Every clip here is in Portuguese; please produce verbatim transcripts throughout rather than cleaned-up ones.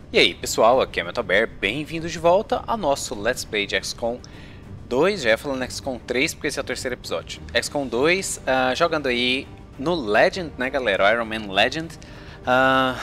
E aí pessoal, aqui é MetalBear, bem-vindos de volta ao nosso Let's Play de X COM dois, já ia falando X COM três porque esse é o terceiro episódio. X COM dois, uh, jogando aí no Legend, né galera, o Iron Man Legend. Uh...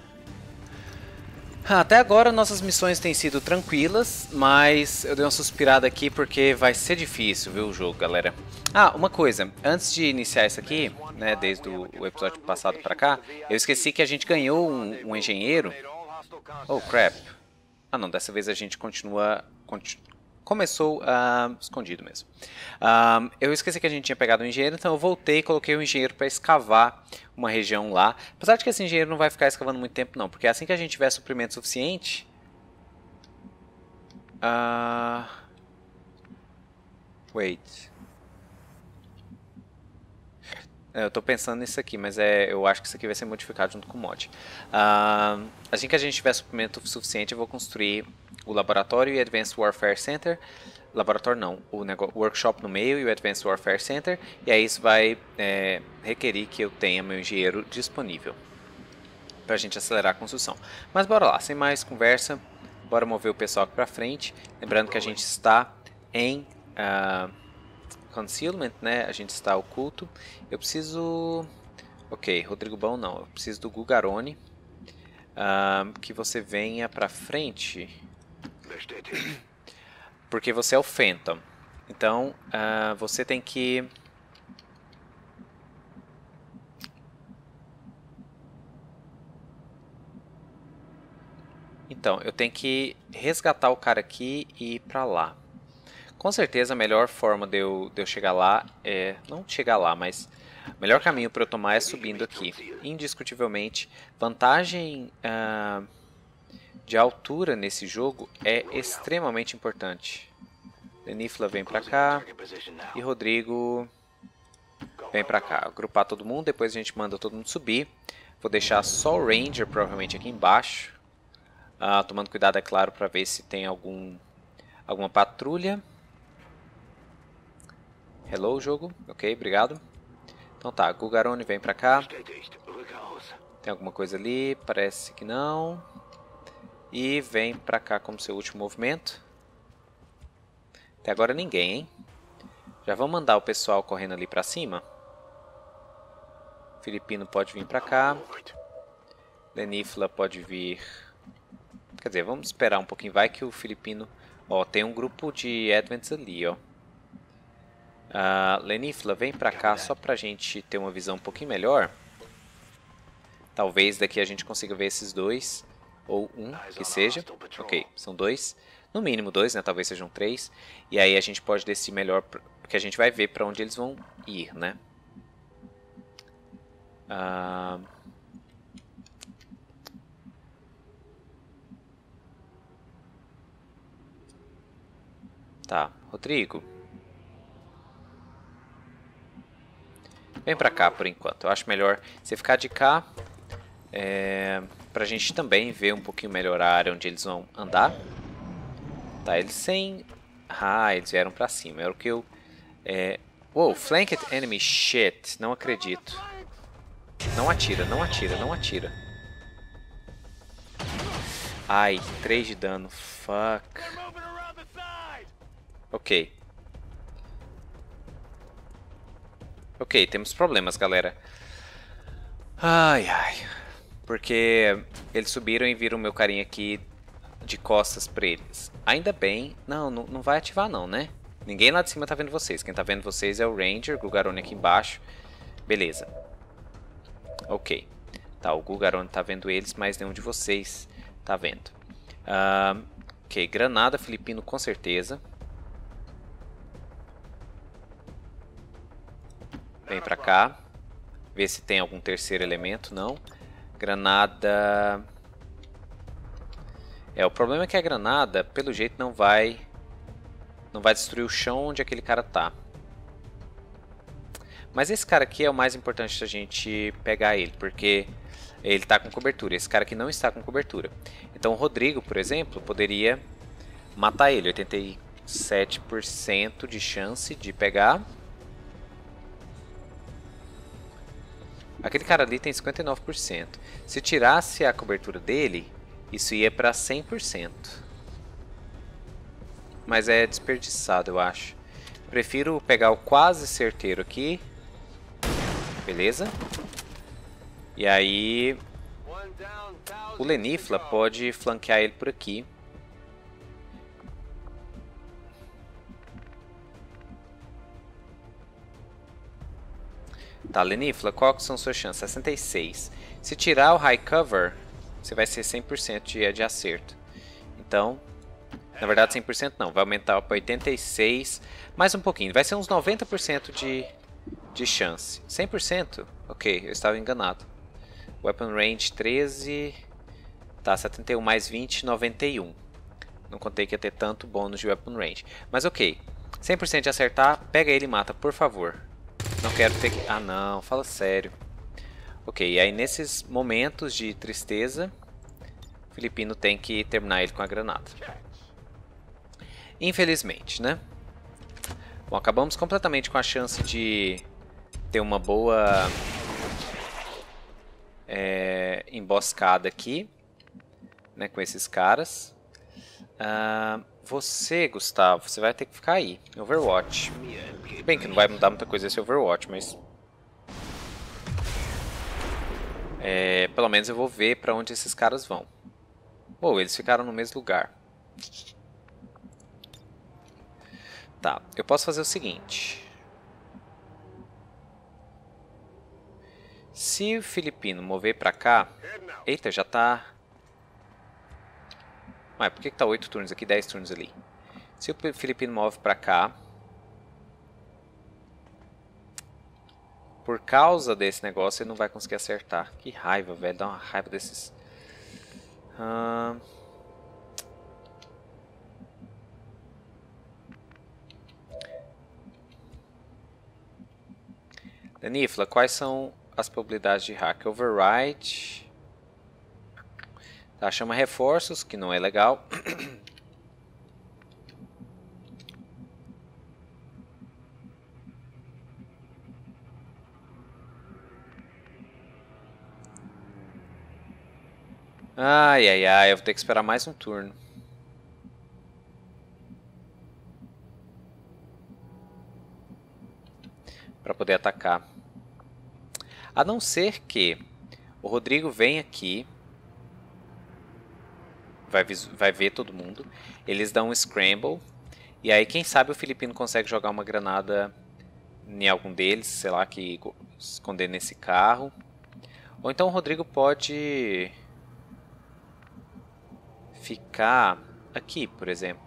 Até agora nossas missões têm sido tranquilas, mas eu dei uma suspirada aqui porque vai ser difícil, viu, o jogo, galera. Ah, uma coisa, antes de iniciar isso aqui, né, desde o, o episódio passado pra cá, eu esqueci que a gente ganhou um, um engenheiro. Oh, crap. Ah, não, dessa vez a gente continua... Continu... Começou uh, escondido mesmo. Uh, eu esqueci que a gente tinha pegado um engenheiro, então eu voltei e coloquei o um engenheiro para escavar uma região lá. Apesar de que esse engenheiro não vai ficar escavando muito tempo não, porque assim que a gente tiver suprimento suficiente... Uh... Wait... Eu tô pensando nisso aqui, mas é, eu acho que isso aqui vai ser modificado junto com o mod. Uh, assim que a gente tiver suprimento suficiente, eu vou construir o laboratório e o Advanced Warfare Center. Laboratório não, o negócio, workshop no meio e o Advanced Warfare Center. E aí isso vai é, requerir que eu tenha meu engenheiro disponível pra gente acelerar a construção. Mas bora lá, sem mais conversa, bora mover o pessoal aqui pra frente. Lembrando que a gente está em... Uh, Concealment, né? A gente está oculto. Eu preciso... Ok, Rodrigo Bão não. Eu preciso do Gugarone. Uh, que você venha pra frente. Porque você é o Phantom. Então, uh, você tem que... Então, eu tenho que resgatar o cara aqui e ir pra lá. Com certeza a melhor forma de eu, de eu chegar lá é... Não chegar lá, mas... O melhor caminho para eu tomar é subindo aqui. Indiscutivelmente, vantagem uh, de altura nesse jogo é extremamente importante. Lenifla vem pra cá. E Rodrigo vem pra cá. Agrupar todo mundo, depois a gente manda todo mundo subir. Vou deixar só o Ranger provavelmente aqui embaixo. Uh, tomando cuidado, é claro, para ver se tem algum, alguma patrulha. Hello, jogo. Ok, obrigado. Então tá, Gugarone vem pra cá. Tem alguma coisa ali? Parece que não. E vem pra cá como seu último movimento. Até agora ninguém, hein? Já vamos mandar o pessoal correndo ali pra cima. Filipino pode vir pra cá. Lenifla pode vir... Quer dizer, vamos esperar um pouquinho. Vai que o Filipino... Ó, tem um grupo de Advents ali, ó. Uh, Lenifla, vem pra cá só pra gente ter uma visão um pouquinho melhor. Talvez daqui a gente consiga ver esses dois. Ou um, que seja. Ok, são dois. No mínimo dois, né? Talvez sejam três. E aí a gente pode decidir melhor, porque a gente vai ver pra onde eles vão ir, né? Uh... Tá, Rodrigo. Vem pra cá por enquanto. Eu acho melhor você ficar de cá. É, pra gente também ver um pouquinho melhor a área onde eles vão andar. Tá, eles sem... Ah, eles vieram pra cima. Era o que eu... É... Uou, flanked enemy shit. Não acredito. Não atira, não atira, não atira. Ai, três de dano. Fuck. Ok. Ok, temos problemas, galera. Ai, ai. Porque eles subiram e viram meu carinha aqui de costas pra eles. Ainda bem... Não, não, não vai ativar não, né? Ninguém lá de cima tá vendo vocês. Quem tá vendo vocês é o Ranger, o Gugarone aqui embaixo. Beleza. Ok. Tá, o Gugarone tá vendo eles, mas nenhum de vocês tá vendo. Uh, ok, granada Filipino com certeza. Vem pra cá. Ver se tem algum terceiro elemento. Não. Granada... É, o problema é que a granada, pelo jeito, não vai... Não vai destruir o chão onde aquele cara tá. Mas esse cara aqui é o mais importante da gente pegar ele. Porque ele tá com cobertura. Esse cara aqui não está com cobertura. Então o Rodrigo, por exemplo, poderia matar ele. oitenta e sete por cento de chance de pegar... Aquele cara ali tem cinquenta e nove por cento. Se tirasse a cobertura dele, isso ia para cem por cento. Mas é desperdiçado, eu acho. Prefiro pegar o quase certeiro aqui. Beleza. E aí o Lenifla pode flanquear ele por aqui. Tá, Lenifla, qual que são suas chances? sessenta e seis. Se tirar o High Cover, você vai ser cem por cento de, de acerto. Então, na verdade cem por cento não, vai aumentar para oitenta e seis, mais um pouquinho. Vai ser uns noventa por cento de, de chance. cem por cento? Ok, eu estava enganado. Weapon Range treze, tá, setenta e um mais vinte, noventa e um. Não contei que ia ter tanto bônus de Weapon Range. Mas ok, cem por cento de acertar, pega ele e mata, por favor. Não quero ter que... Ah não, fala sério. Ok, e aí nesses momentos de tristeza, o Filipino tem que terminar ele com a granada. Infelizmente, né? Bom, acabamos completamente com a chance de ter uma boa é, emboscada aqui, né, com esses caras. Uh, você, Gustavo, você vai ter que ficar aí, em Overwatch. Bem que não vai mudar muita coisa esse Overwatch, mas... É, pelo menos eu vou ver pra onde esses caras vão. Bom, eles ficaram no mesmo lugar. Tá, eu posso fazer o seguinte. Se o Filipino mover pra cá... Eita, já tá... Ué, por que que tá oito turnos aqui, dez turnos ali? Se o Filipino move pra cá... Por causa desse negócio, ele não vai conseguir acertar. Que raiva, velho. Dá uma raiva desses... Hum... Lenifla, quais são as probabilidades de hack? Override. Tá, chama reforços, que não é legal. Ai, ai, ai, eu vou ter que esperar mais um turno. Para poder atacar. A não ser que o Rodrigo venha aqui. Vai, vai ver todo mundo. Eles dão um scramble. E aí, quem sabe o Filipino consegue jogar uma granada em algum deles. Sei lá, que esconder nesse carro. Ou então o Rodrigo pode... ficar aqui, por exemplo.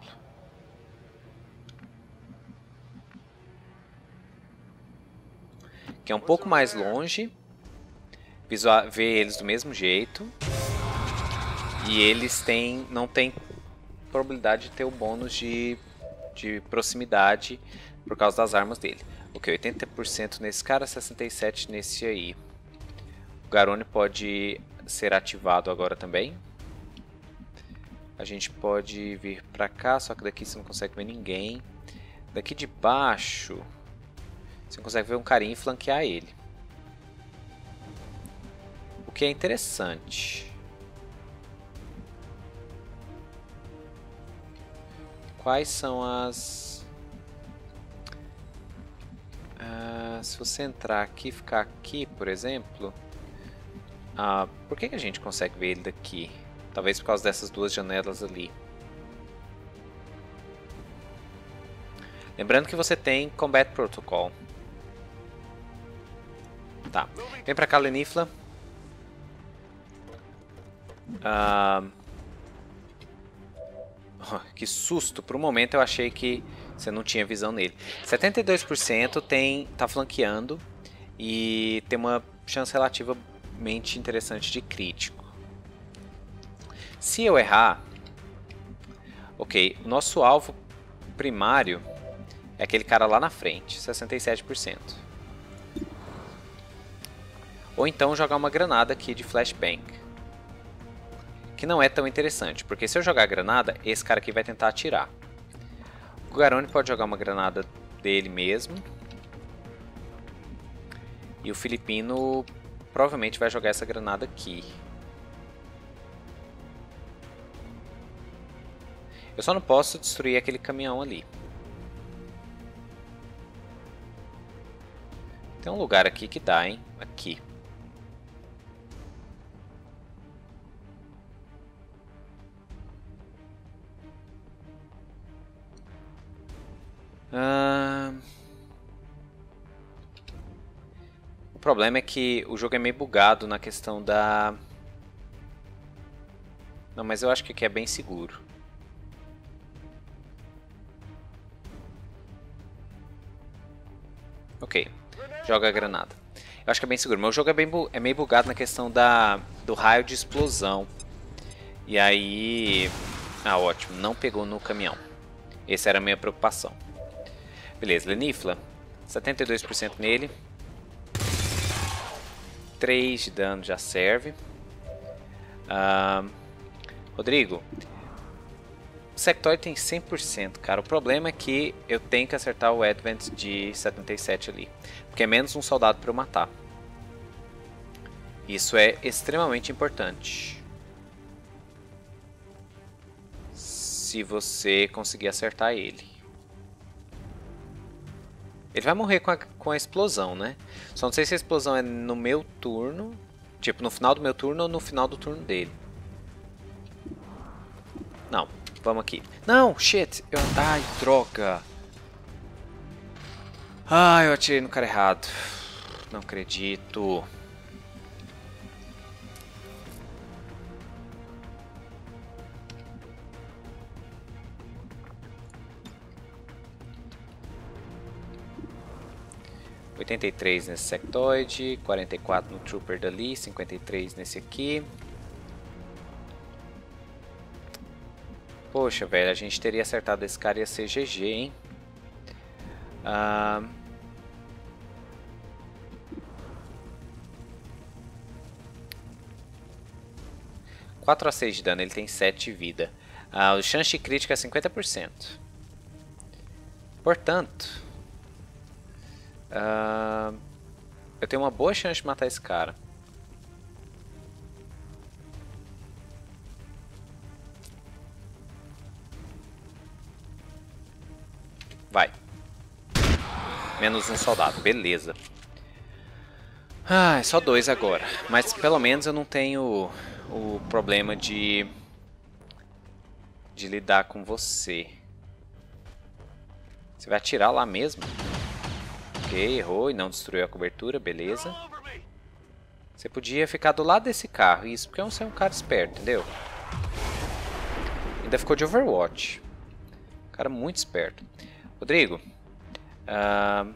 Que é um pouco mais longe. Visual, ver eles do mesmo jeito. E eles têm, não tem probabilidade de ter o bônus de, de proximidade por causa das armas dele. Ok, oitenta por cento nesse cara, sessenta e sete por cento nesse aí. O Garone pode ser ativado agora também. A gente pode vir pra cá, só que daqui você não consegue ver ninguém. Daqui de baixo, você consegue ver um carinha e flanquear ele. O que é interessante. Quais são as... Uh, se você entrar aqui e ficar aqui, por exemplo... Uh, por que que a gente consegue ver ele daqui? Talvez por causa dessas duas janelas ali. Lembrando que você tem Combat Protocol. Tá. Vem pra cá, Lenifla. Uh... Oh, que susto. Por um momento eu achei que você não tinha visão nele. setenta e dois por cento tem, tá flanqueando. E tem uma chance relativamente interessante de crítico. Se eu errar... Ok, o nosso alvo primário é aquele cara lá na frente, sessenta e sete por cento. Ou então jogar uma granada aqui de flashbang. Que não é tão interessante, porque se eu jogar a granada, esse cara aqui vai tentar atirar. O Garone pode jogar uma granada dele mesmo. E o Filipino provavelmente vai jogar essa granada aqui. Eu só não posso destruir aquele caminhão ali. Tem um lugar aqui que dá, hein? Aqui. Ah... O problema é que o jogo é meio bugado na questão da... Não, mas eu acho que aqui é bem seguro. Ok, joga a granada. Eu acho que é bem seguro, mas o jogo é, bem é meio bugado na questão da, do raio de explosão. E aí... Ah, ótimo, não pegou no caminhão. Essa era a minha preocupação. Beleza, Lenifla. setenta e dois por cento nele. três de dano já serve. Uh, Rodrigo. O Sectoid tem cem por cento, cara. O problema é que eu tenho que acertar o Advent de setenta e sete ali. Porque é menos um soldado para eu matar. Isso é extremamente importante. Se você conseguir acertar ele. Ele vai morrer com a, com a explosão, né? Só não sei se a explosão é no meu turno. Tipo, no final do meu turno ou no final do turno dele. Não, vamos aqui. Não, shit. Eu... Ai, droga. Ai, eu atirei no cara errado. Não acredito. oitenta e três nesse sectoide, quarenta e quatro no trooper dali, cinquenta e três nesse aqui. Poxa, velho, a gente teria acertado esse cara, ia ser G G, hein? Ah... quatro a seis de dano, ele tem sete de vida. Ah, o chance de crítica é cinquenta por cento. Portanto... Uh, eu tenho uma boa chance de matar esse cara. Vai. Menos um soldado, beleza. Ah, é só dois agora. Mas pelo menos eu não tenho o problema de de lidar com você. Você vai atirar lá mesmo? Ok, errou e não destruiu a cobertura, beleza. Você podia ficar do lado desse carro, isso porque você é um cara esperto, entendeu? Ainda ficou de Overwatch. Cara muito esperto. Rodrigo. Uh...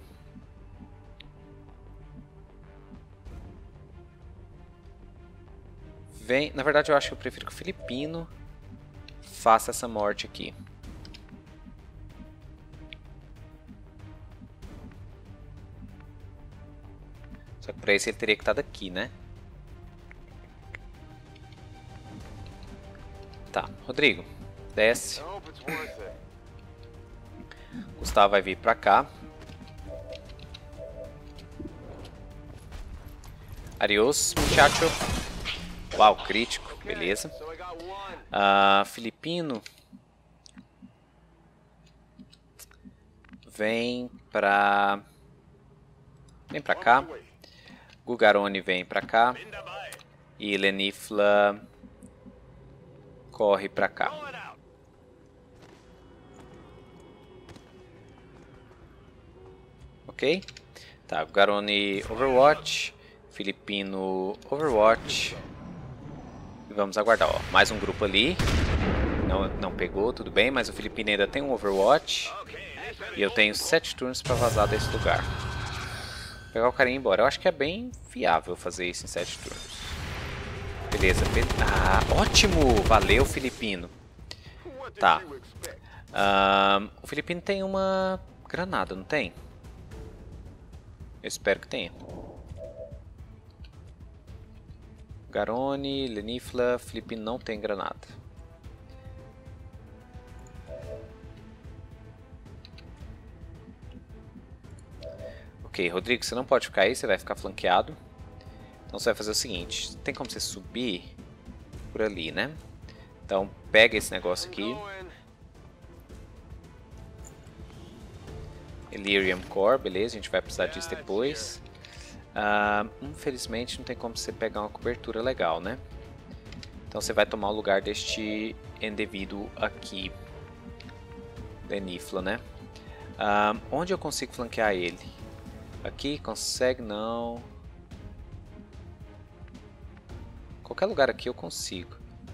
Vem, na verdade eu acho que eu prefiro que o Filipino faça essa morte aqui. Só que pra isso ele teria que estar daqui, né? Tá, Rodrigo, desce. Gustavo vai vir pra cá. Adiós, muchacho. Uau, crítico, beleza. Uh, Filipino. Vem pra... Vem pra cá. Gugaroni vem pra cá. E Lenifla corre pra cá. Ok? Tá, Gugaroni Overwatch. Filipino Overwatch. E vamos aguardar, ó. Mais um grupo ali. Não, não pegou, tudo bem. Mas o Filipino ainda tem um Overwatch. E eu tenho sete turnos pra vazar desse lugar. Pegar o carinha embora. Eu acho que é bem viável fazer isso em sete turnos. Beleza. Be ah, ótimo! Valeu, Filipino. Tá. Um, o Filipino tem uma granada, não tem? Eu espero que tenha. Garone, Lenifla, Filipino não tem granada. Ok, Rodrigo, você não pode ficar aí, você vai ficar flanqueado. Então você vai fazer o seguinte, tem como você subir por ali, né? Então pega esse negócio aqui, Elerium Core, beleza, a gente vai precisar disso depois. Uh, infelizmente não tem como você pegar uma cobertura legal, né? Então você vai tomar o lugar deste indivíduo aqui. Lenifla, né? Uh, onde eu consigo flanquear ele? Aqui? Consegue? Não. Qualquer lugar aqui eu consigo.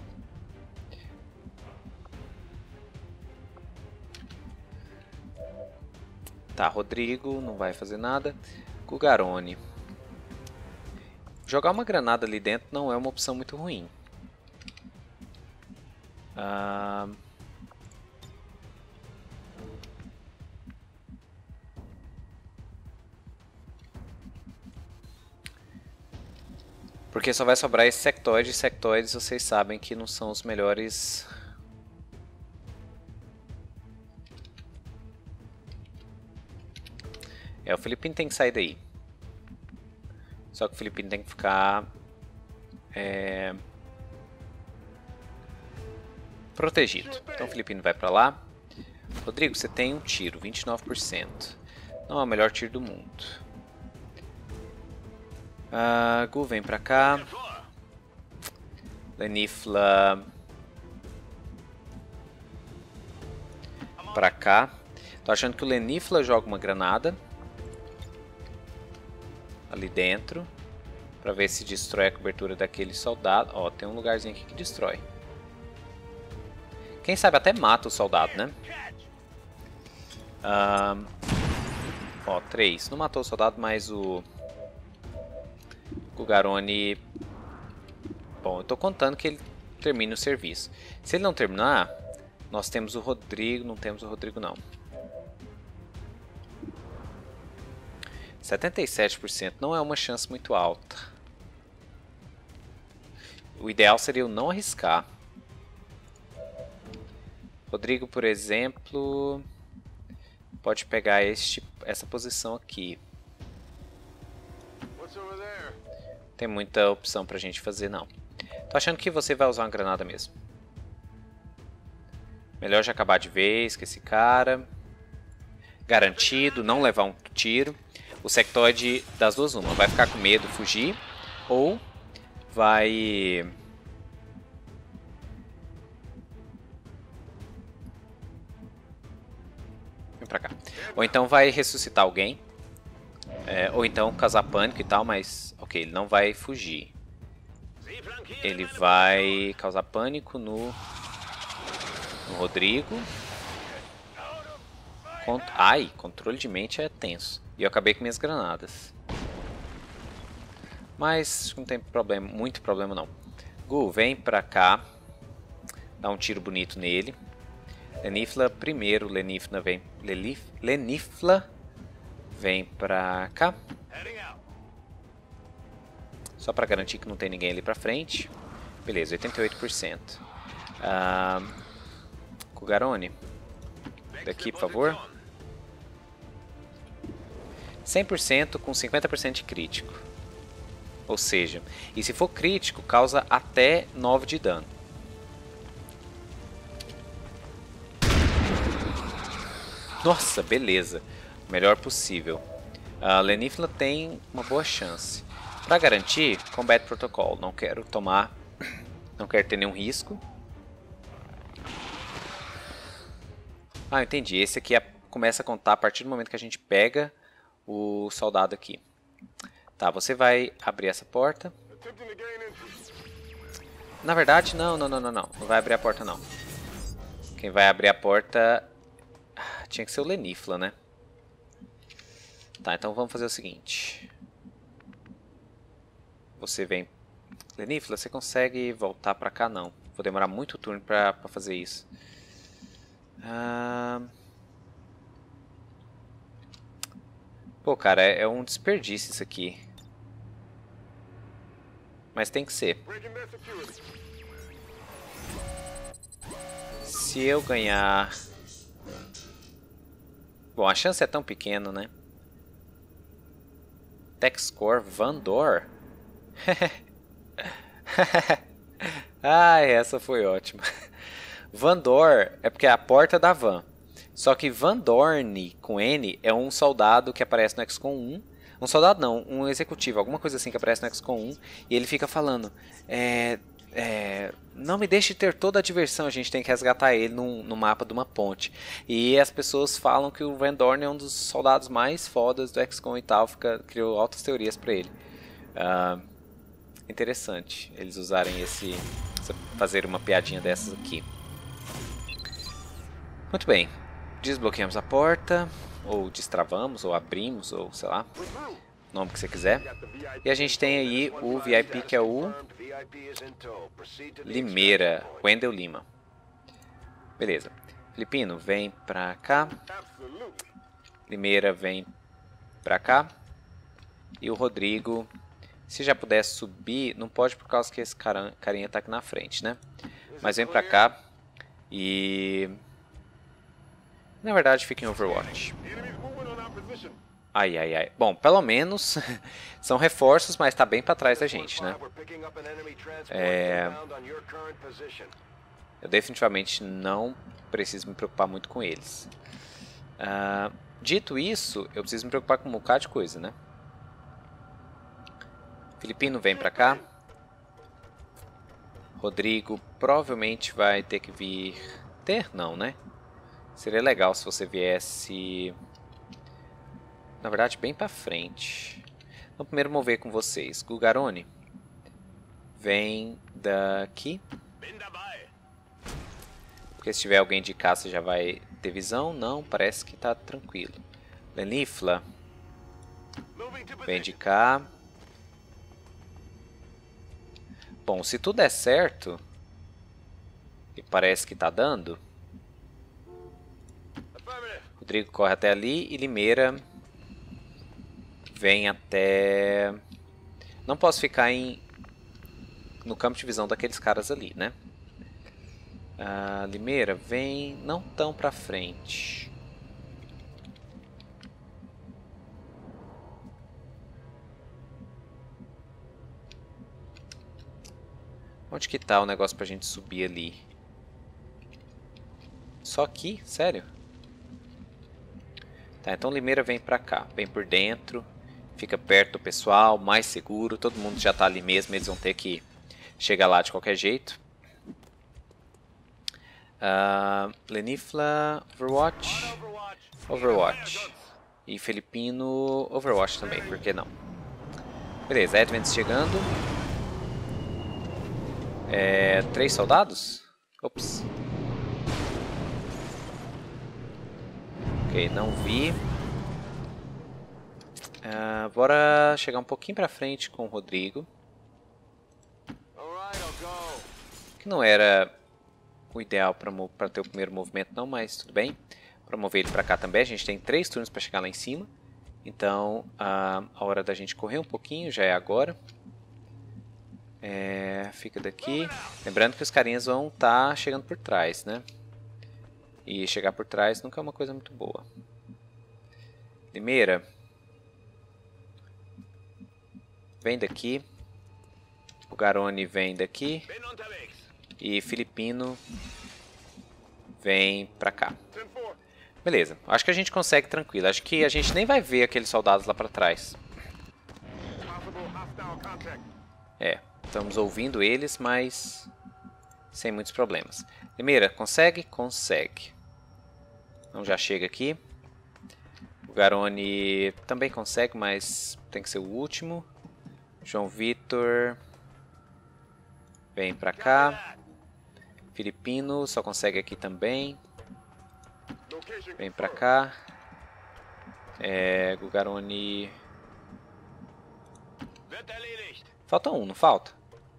Tá, Rodrigo não vai fazer nada. Gugarone. Jogar uma granada ali dentro não é uma opção muito ruim. Ah... Porque só vai sobrar esse sectoide. Sectoides vocês sabem que não são os melhores. É, o Filipino tem que sair daí. Só que o Filipino tem que ficar é, protegido. Então o Filipino vai pra lá. Rodrigo, você tem um tiro, vinte e nove por cento. Não é o melhor tiro do mundo. Uh, Gu vem pra cá. Lenifla pra cá. Tô achando que o Lenifla joga uma granada ali dentro pra ver se destrói a cobertura daquele soldado. Ó, tem um lugarzinho aqui que destrói. Quem sabe até mata o soldado, né? Uh, ó, três. Não matou o soldado, mas o Gugarone... Bom, eu tô contando que ele termine o serviço. Se ele não terminar, nós temos o Rodrigo. Não temos o Rodrigo, não. setenta e sete por cento não é uma chance muito alta. O ideal seria eu não arriscar. Rodrigo, por exemplo, pode pegar este, essa posição aqui. Tem muita opção pra gente fazer, não. Tô achando que você vai usar uma granada mesmo. Melhor já acabar de vez com esse cara. Garantido, não levar um tiro. O sectoide das duas uma. Vai ficar com medo, fugir. Ou vai... Vem pra cá. Ou então vai ressuscitar alguém. É, ou então causar pânico e tal, mas... Ok, ele não vai fugir. Ele vai causar pânico no, no Rodrigo. Cont... Ai, controle de mente é tenso. E eu acabei com minhas granadas. Mas não tem problema, muito problema não. Gu, vem pra cá. Dá um tiro bonito nele. Lenifla primeiro. Lenifla vem, Lenif... Lenifla vem pra cá. Só pra garantir que não tem ninguém ali pra frente. Beleza, oitenta e oito por cento. Ah, Gugarone. Daqui, por favor. cem por cento com cinquenta por cento de crítico. Ou seja, e se for crítico, causa até nove de dano. Nossa, beleza. Melhor possível. A Lenifla tem uma boa chance. Para garantir, Combat Protocol. Não quero tomar... Não quero ter nenhum risco. Ah, entendi. Esse aqui é, começa a contar a partir do momento que a gente pega o soldado aqui. Tá, você vai abrir essa porta. Na verdade, não, não, não, não, não. Não vai abrir a porta, não. Quem vai abrir a porta... Tinha que ser o Lenifla, né? Tá, então vamos fazer o seguinte. Você vem... Lenifla, você consegue voltar pra cá? Não. Vou demorar muito turno pra, pra fazer isso. Ah... Pô, cara, é, é um desperdício isso aqui. Mas tem que ser. Se eu ganhar... Bom, a chance é tão pequena, né? Tech Score Vandor. Ai, essa foi ótima. Vandor é porque é a porta da van. Só que Van Dorn, com N, é um soldado que aparece no X COM um. Um soldado não, um executivo, alguma coisa assim que aparece no X COM um. E ele fica falando, é, é, não me deixe ter toda a diversão, a gente tem que resgatar ele no, no mapa de uma ponte. E as pessoas falam que o Van Dorn é um dos soldados mais fodas do X COM e tal, fica, criou altas teorias pra ele. Uh, interessante eles usarem esse, fazer uma piadinha dessas aqui. Muito bem. Desbloqueamos a porta, ou destravamos, ou abrimos, ou sei lá, o nome que você quiser. E a gente tem aí o V I P, que é o Limeira, Wendel Lima. Beleza. Filipino, vem pra cá. Limeira, vem pra cá. E o Rodrigo, se já pudesse subir, não pode por causa que esse carinha tá aqui na frente, né? Mas vem pra cá e... na verdade, fica em Overwatch. Ai, ai, ai. Bom, pelo menos são reforços, mas tá bem pra trás da gente, né? É... Eu definitivamente não preciso me preocupar muito com eles. Uh, dito isso, eu preciso me preocupar com um bocado de coisa, né? Filipino vem pra cá. Rodrigo provavelmente vai ter que vir... Ter? Não, né? Seria legal se você viesse, na verdade, bem pra frente. Vamos primeiro mover com vocês. Gugarone, vem daqui. Porque se tiver alguém de cá, você já vai ter visão. Não, parece que tá tranquilo. Lenifla, vem de cá. Bom, se tudo der certo, e parece que tá dando... Rodrigo corre até ali e Limeira vem até... Não posso ficar em... no campo de visão daqueles caras ali, né? Ah, Limeira vem não tão pra frente. Onde que tá o negócio pra gente subir ali? Só aqui? Sério? Tá, então Limeira vem pra cá, vem por dentro, fica perto do pessoal, mais seguro, todo mundo já tá ali mesmo, eles vão ter que chegar lá de qualquer jeito. Uh, Lenifla, Overwatch, Overwatch, e Filipino, Overwatch também, por que não? Beleza, Advent chegando. É, três soldados? Ops. Ok, não vi. Uh, bora chegar um pouquinho pra frente com o Rodrigo. Que não era o ideal para ter o primeiro movimento não, mas tudo bem. Para mover ele para cá também, a gente tem três turnos para chegar lá em cima. Então uh, a hora da gente correr um pouquinho já é agora. É, fica daqui. Lembrando que os carinhas vão estar tá chegando por trás, né? E chegar por trás nunca é uma coisa muito boa. Limeira, vem daqui. O Garone vem daqui. E Filipino vem pra cá. Beleza, acho que a gente consegue tranquilo. Acho que a gente nem vai ver aqueles soldados lá pra trás. É, estamos ouvindo eles, mas sem muitos problemas. Limeira, consegue? Consegue. Então já chega aqui. O Garone também consegue, mas tem que ser o último. João Vitor vem pra cá. Filipino só consegue aqui também. Vem pra cá. É, Gugarone. Falta um, não falta?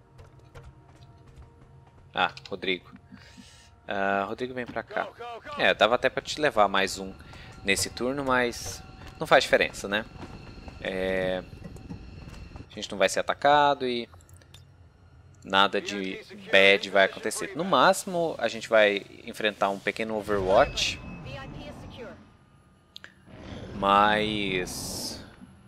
Ah, Rodrigo. Uh, Rodrigo vem pra cá. É, dava até pra te levar mais um nesse turno, mas não faz diferença, né? É, a gente não vai ser atacado e nada de bad vai acontecer. No máximo, a gente vai enfrentar um pequeno Overwatch. Mas,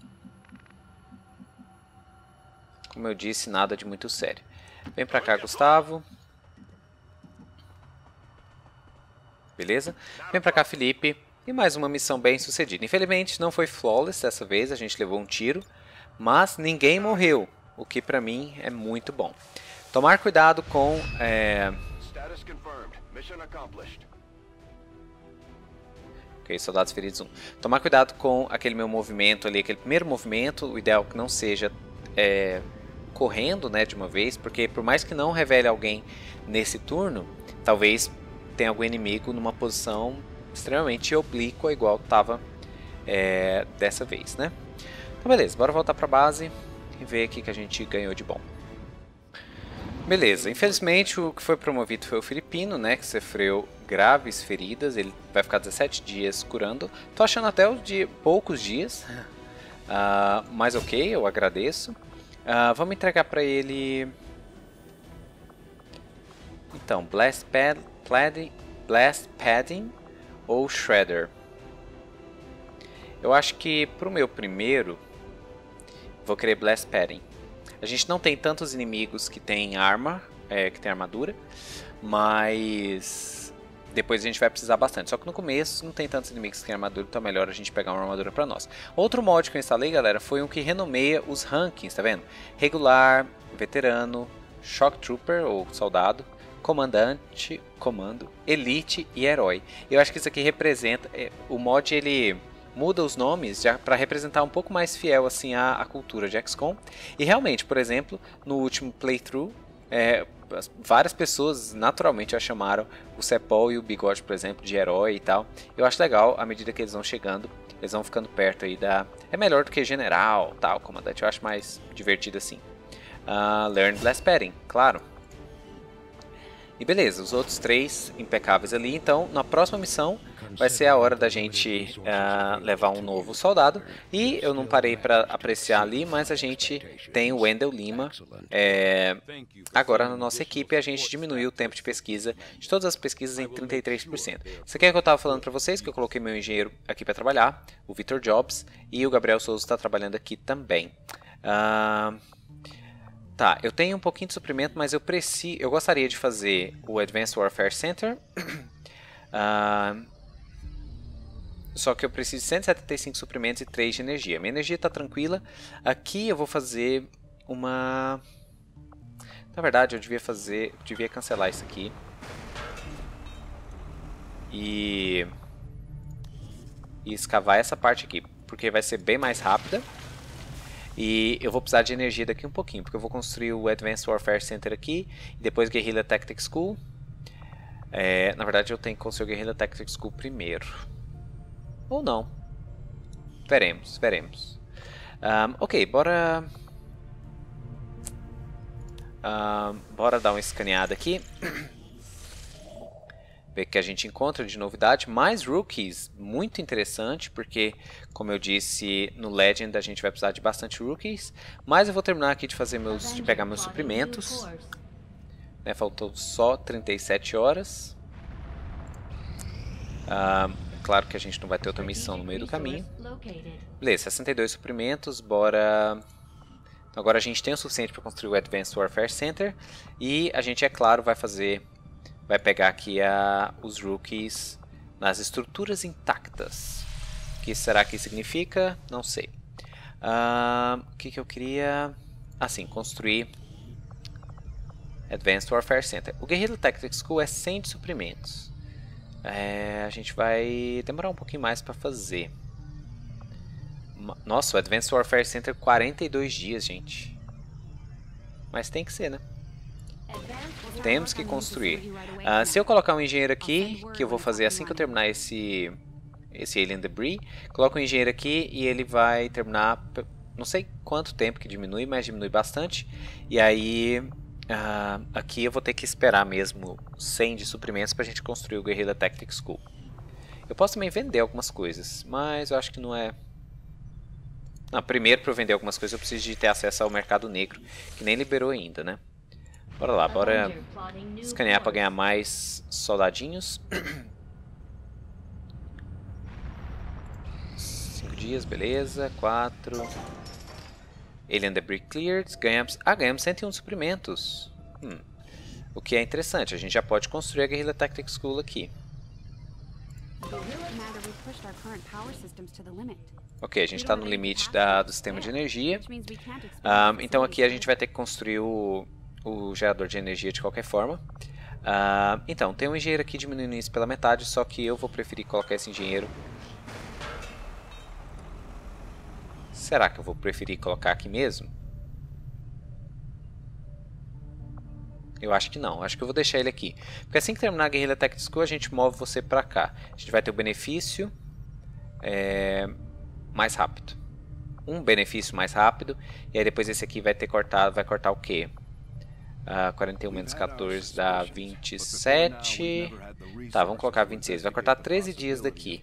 como eu disse, nada de muito sério. Vem pra cá, Gustavo. beleza? Vem pra cá, Felipe. E mais uma missão bem sucedida. Infelizmente não foi flawless dessa vez, a gente levou um tiro, mas ninguém morreu, o que pra mim é muito bom. Tomar cuidado com... É... Ok, soldados feridos um. Tomar cuidado com aquele meu movimento ali, aquele primeiro movimento, o ideal é que não seja é, correndo, né, de uma vez, porque por mais que não revele alguém nesse turno, talvez tenha algum inimigo numa posição extremamente oblíqua, igual estava é, dessa vez, né? Então beleza, bora voltar para a base e ver o que a gente ganhou de bom. Beleza, infelizmente o que foi promovido foi o filipino, né, que sofreu graves feridas, ele vai ficar dezessete dias curando. Tô achando até os dia, poucos dias, uh, mas ok, eu agradeço. Uh, vamos entregar para ele... Então, Blast, Pad, Padding, Blast Padding ou Shredder. Eu acho que pro meu primeiro, vou querer Blast Padding. A gente não tem tantos inimigos que tem arma, é, que tem armadura, mas depois a gente vai precisar bastante. Só que no começo não tem tantos inimigos que tem armadura, então é melhor a gente pegar uma armadura pra nós. Outro mod que eu instalei, galera, foi um que renomeia os rankings, tá vendo? Regular, veterano, Shock Trooper ou soldado, comandante, comando, elite e herói. Eu acho que isso aqui representa, é, o mod ele muda os nomes para representar um pouco mais fiel assim à, à cultura de X COM. E realmente, por exemplo, no último playthrough, é, várias pessoas naturalmente já chamaram o Sepol e o Bigode, por exemplo, de herói e tal. Eu acho legal, à medida que eles vão chegando, eles vão ficando perto aí da... É melhor do que general, tal, comandante, eu acho mais divertido assim. Uh, Learn Blast Padding, claro. E beleza, os outros três impecáveis ali. Então, na próxima missão vai ser a hora da gente uh, levar um novo soldado. E eu não parei para apreciar ali, mas a gente tem o Wendell Lima é, agora na nossa equipe. E a gente diminuiu o tempo de pesquisa de todas as pesquisas em trinta e três por cento. Isso aqui é o que eu estava falando para vocês, que eu coloquei meu engenheiro aqui para trabalhar, o Victor Jobs, e o Gabriel Souza está trabalhando aqui também. Uh, Tá, eu tenho um pouquinho de suprimento, mas eu preciso, eu gostaria de fazer o Advanced Warfare Center. uh, só que eu preciso de cento e setenta e cinco suprimentos e três de energia. Minha energia está tranquila. Aqui eu vou fazer uma... Na verdade, eu devia fazer, devia cancelar isso aqui. E... e escavar essa parte aqui, porque vai ser bem mais rápida. E eu vou precisar de energia daqui um pouquinho, porque eu vou construir o Advanced Warfare Center aqui, e depois Guerrilla Tactics School. É, na verdade eu tenho que construir o Guerrilla Tactics School primeiro. Ou não. Veremos, veremos. Um, ok, bora... Um, bora dar uma escaneada aqui. Ver o que a gente encontra de novidade. Mais rookies, muito interessante, porque, como eu disse, no Legend a gente vai precisar de bastante rookies. Mas eu vou terminar aqui de fazer meus, de pegar meus suprimentos. Né, faltou só trinta e sete horas. Ah, claro que a gente não vai ter outra missão no meio do caminho. Beleza, sessenta e dois suprimentos, bora... Agora a gente tem o suficiente para construir o Advanced Warfare Center. E a gente, é claro, vai fazer... Vai pegar aqui a, os rookies nas estruturas intactas. O que será que significa? Não sei. Uh, o que, que eu queria... Ah, sim, construir Advanced Warfare Center. O Guerrilla Tactics School é cem de suprimentos. É, a gente vai demorar um pouquinho mais para fazer. Nossa, o Advanced Warfare Center quarenta e dois dias, gente. Mas tem que ser, né? Temos que construir. Uh, se eu colocar um engenheiro aqui, que eu vou fazer assim que eu terminar esse, esse Alien Debris, coloco um engenheiro aqui e ele vai terminar, não sei quanto tempo que diminui, mas diminui bastante. E aí, uh, aqui eu vou ter que esperar mesmo cem de suprimentos para a gente construir o Guerrilla Tactics School. Eu posso também vender algumas coisas, mas eu acho que não é... Não, primeiro para eu vender algumas coisas eu preciso de ter acesso ao mercado negro, que nem liberou ainda, né? Bora lá, bora escanear para ganhar mais soldadinhos. cinco dias, beleza. quatro. Alien Debris Cleared. Ganhamos, ah, ganhamos cento e um suprimentos. Hum. O que é interessante, a gente já pode construir a Guerrilla Tactics School aqui. Ok, a gente está no limite da, do sistema de energia. Um, então aqui a gente vai ter que construir o, o gerador de energia de qualquer forma. Uh, então, tem um engenheiro aqui diminuindo isso pela metade, só que eu vou preferir colocar esse engenheiro. Será que eu vou preferir colocar aqui mesmo? Eu acho que não, acho que eu vou deixar ele aqui. Porque assim que terminar a Guerrilla Tactics School, a gente move você pra cá. A gente vai ter o benefício é, mais rápido. Um benefício mais rápido. E aí depois esse aqui vai ter cortado, vai cortar o quê? Uh, quarenta e um menos quatorze dá vinte e sete. Tá, vamos colocar vinte e seis. Vai cortar treze dias daqui.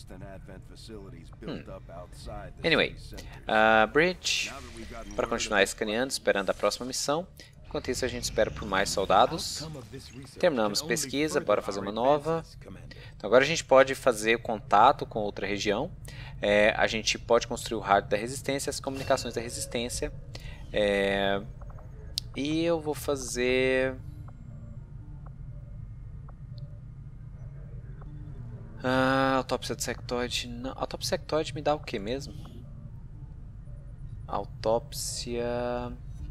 Hum. Anyway, uh, Bridge. Para continuar escaneando, esperando a próxima missão. Enquanto isso a gente espera por mais soldados. Terminamos pesquisa, bora fazer uma nova. Então agora a gente pode fazer contato com outra região. É, a gente pode construir o rádio da resistência, as comunicações da resistência. É, e eu vou fazer... Ah, autópsia do sectoide. Não, autópsia do sectoide me dá o que mesmo? Autópsia...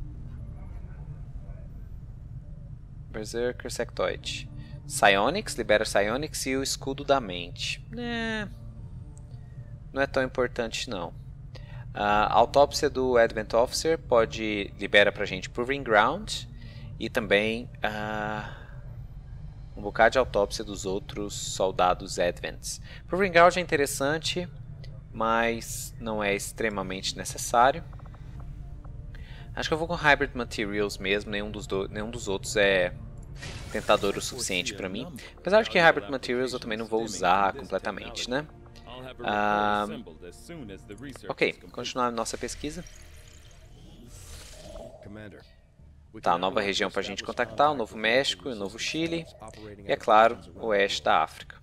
Berserker Sectoid. Psionics, libera Psionics e o escudo da mente. É, não é tão importante não. A autópsia do Advent Officer pode libera pra gente Proving Ground e também uh, um bocado de autópsia dos outros soldados Advents. Proving Ground é interessante, mas não é extremamente necessário. Acho que eu vou com Hybrid Materials mesmo, nenhum dos, do, nenhum dos outros é tentador o suficiente para mim. Apesar de que Hybrid Materials eu também não vou usar completamente, né? Ah, ok, continuar a nossa pesquisa. Tá, nova região para a gente contactar, o Novo México, o Novo Chile e, é claro, o Oeste da África.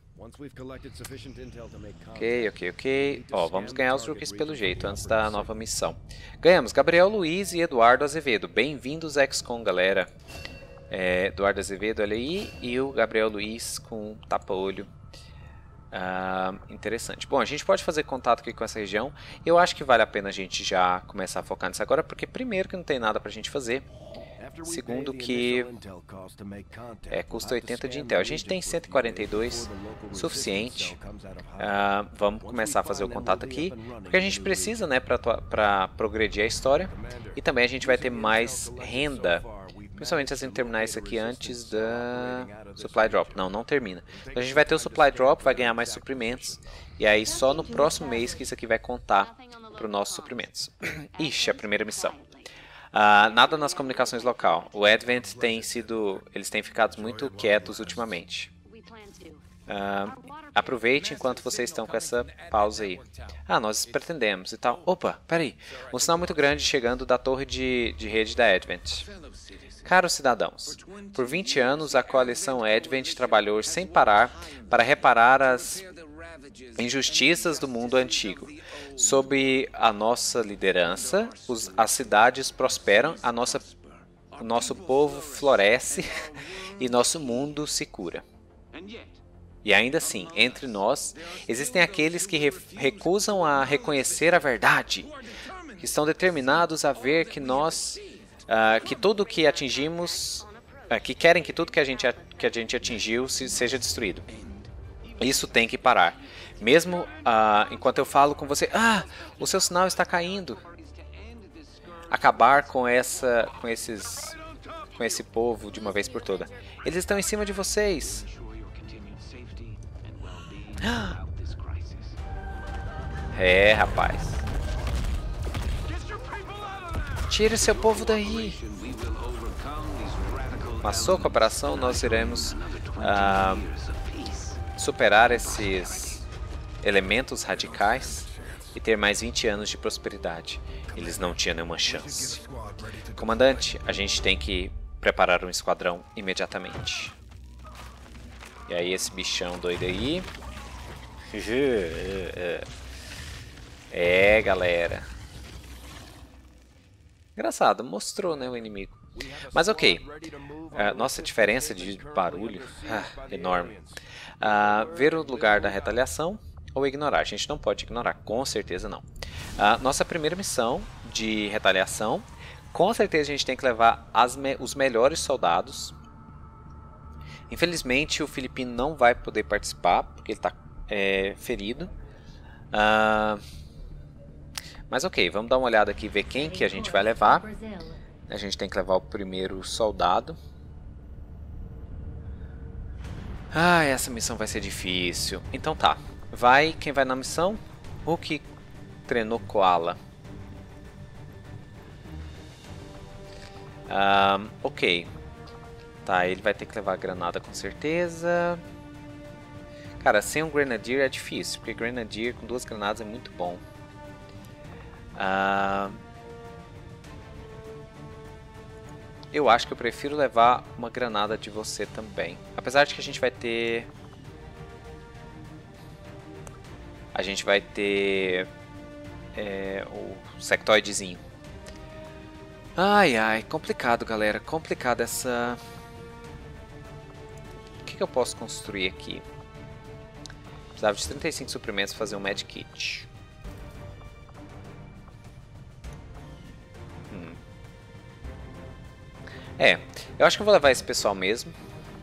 Ok, ok, ok. Ó, vamos ganhar os rookies pelo jeito, antes da nova missão. Ganhamos Gabriel Luiz e Eduardo Azevedo. Bem-vindos, X COM, galera. É, Eduardo Azevedo, olha aí. E o Gabriel Luiz com tapa-olho. Ah, interessante. Bom, a gente pode fazer contato aqui com essa região. Eu acho que vale a pena a gente já começar a focar nisso agora, porque primeiro que não tem nada pra gente fazer. Segundo que é, custa oitenta de Intel. A gente tem cento e quarenta e dois, suficiente. Uh, vamos começar a fazer o contato aqui, porque a gente precisa, né, para progredir a história. E também a gente vai ter mais renda, principalmente se a gente terminar isso aqui antes da Supply Drop. Não, não termina. Então a gente vai ter o Supply Drop, vai ganhar mais suprimentos. E aí só no próximo mês que isso aqui vai contar para os nossos suprimentos. Ixi, a primeira missão. Uh, nada nas comunicações local. O Advent tem sido, eles têm ficado muito quietos ultimamente. Uh, aproveite enquanto vocês estão com essa pausa aí. Ah, nós pretendemos e tal. Opa, peraí. Um sinal muito grande chegando da torre de, de rede da Advent. Caros cidadãos, por vinte anos a coalição Advent trabalhou sem parar para reparar as injustiças do mundo antigo. Sob a nossa liderança, os, as cidades prosperam, a nossa, o nosso povo floresce e nosso mundo se cura. E ainda assim, entre nós, existem aqueles que re, recusam a reconhecer a verdade, que estão determinados a ver que nós, uh, que tudo que atingimos, uh, que querem que tudo que a gente, que a gente atingiu se, seja destruído. Isso tem que parar. Mesmo uh, enquanto eu falo com você, ah, o seu sinal está caindo. Acabar com essa, com esses, com esse povo de uma vez por toda. Eles estão em cima de vocês. É, rapaz. Tire seu povo daí. Uma só cooperação nós iremos uh, superar esses elementos radicais e ter mais vinte anos de prosperidade. Eles não tinham nenhuma chance. Comandante, a gente tem que preparar um esquadrão imediatamente. E aí esse bichão doido aí. É, galera. Engraçado, mostrou, né, o inimigo. Mas ok. Uh, nossa, a diferença de barulho ah, enorme. Uh, ver o lugar da retaliação ou ignorar. A gente não pode ignorar, com certeza não. Uh, nossa primeira missão de retaliação. Com certeza a gente tem que levar as me os melhores soldados. Infelizmente o Filipino não vai poder participar, porque ele está é, ferido. Uh, mas ok, vamos dar uma olhada aqui e ver quem que a gente vai levar. A gente tem que levar o primeiro soldado. Ah, essa missão vai ser difícil. Então tá, vai quem vai na missão? O que treinou Koala. Um, ok. Tá, ele vai ter que levar a granada com certeza. Cara, sem um Grenadier é difícil, porque Grenadier com duas granadas é muito bom. Uh, eu acho que eu prefiro levar uma granada de você também. Apesar de que a gente vai ter... A gente vai ter... É, o sectoidezinho. Ai, ai, complicado, galera. Complicado essa... O que, que eu posso construir aqui? Precisava de trinta e cinco suprimentos para fazer um medkit. Hum. É, eu acho que eu vou levar esse pessoal mesmo.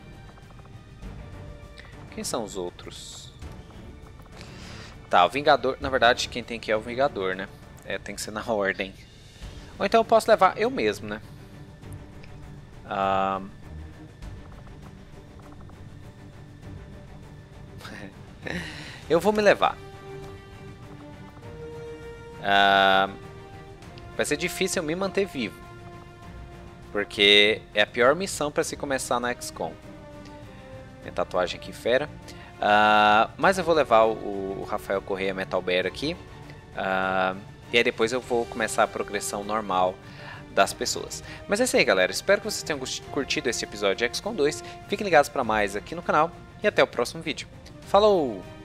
Quem são os outros? Tá, o Vingador... Na verdade, quem tem que ir é o Vingador, né? É, tem que ser na ordem. Ou então eu posso levar eu mesmo, né? Ah... eu vou me levar. Ah... Vai ser difícil eu me manter vivo. Porque é a pior missão para se começar na X COM. Minha tatuagem aqui, fera. Ah... Mas eu vou levar o, o Rafael Correia Metal Bear aqui. Ah... E aí depois eu vou começar a progressão normal das pessoas. Mas é isso aí, galera. Espero que vocês tenham curtido esse episódio de X COM dois. Fiquem ligados para mais aqui no canal. E até o próximo vídeo. Falou!